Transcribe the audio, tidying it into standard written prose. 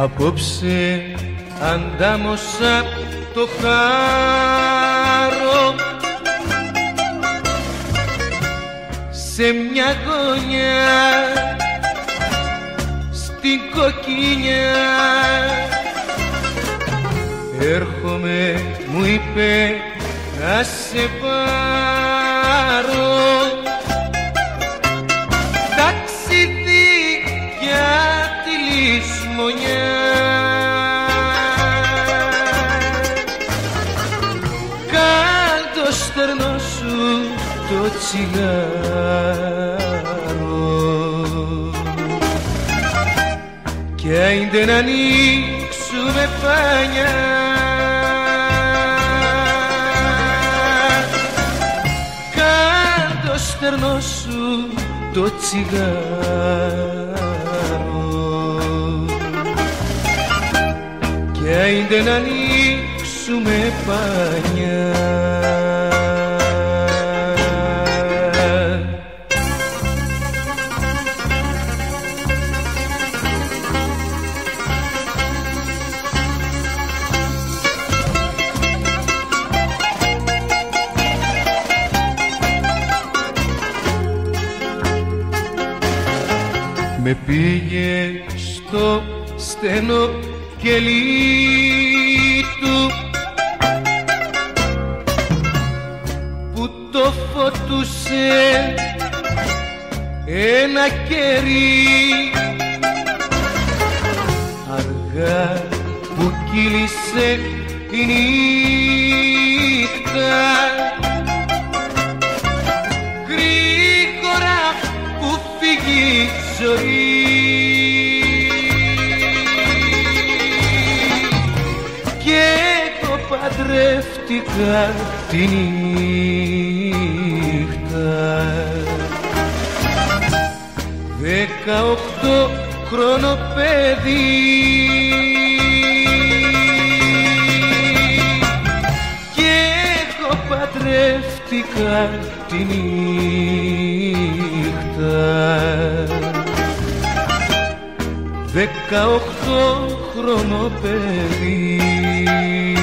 Απόψε αντάμωσα το χάρο σε μια γωνιά στην κοκκινιά. Έρχομαι, μου είπε, να σε πάρω ταξίδι για τη λησμονιά. Κάν' το στερνό σου το τσιγάρο κι άιντε να ανοίξουμε πάνια. Κάν' το στερνό σου το τσιγάρο κι άιντε να ανοίξουμε πάνια. Με πήγε στο στενό κελί του που το φωτούσε ένα κερί. Αργά που κύλησε η νύχτα, γρήγορα που φύγει η ζωή, και εγώ παντρεύτηκα τη νύχτα. 18 χρόνο παιδί και εγώ παντρεύτηκα τη νύχτα. 18 χρόνο παιδί.